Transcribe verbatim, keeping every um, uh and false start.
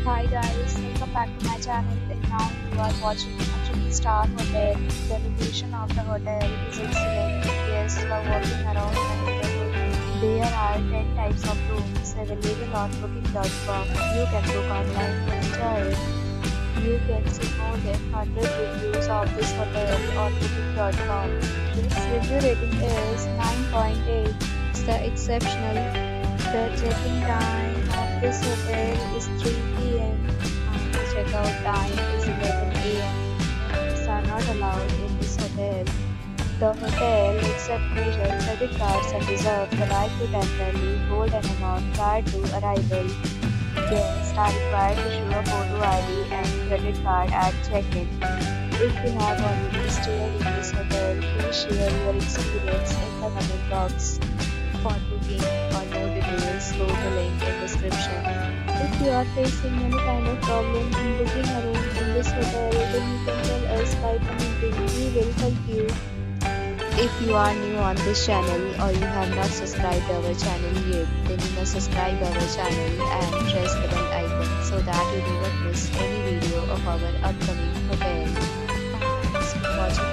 Hi guys, welcome back to my channel and now you are watching a three star hotel. The location of the hotel is excellent. Guests love walking around the neighborhood. There are ten types of rooms available on booking dot com. You can book online to enjoy it. You can see more than one hundred reviews of this hotel on booking dot com. Its review rating is nine point eight. It's the exceptional. The check-in time of this hotel is three p m and the check-out time is eleven a m Pets are not allowed in this hotel. The hotel accepts major credit cards and reserves the right to temporarily hold an amount prior to arrival. Guests are required to show a photo I D and credit card at check-in. If you have already stayed in this hotel, please share your experience in the comment box. For booking or more details, go to the link in description. If you are facing any kind of problem in booking a room in this hotel, then you can tell us by commenting. We will help you. If you are new on this channel or you have not subscribed our channel yet, then you must subscribe our channel and press the bell icon so that you do not miss any video of our upcoming hotel. Thanks for watching.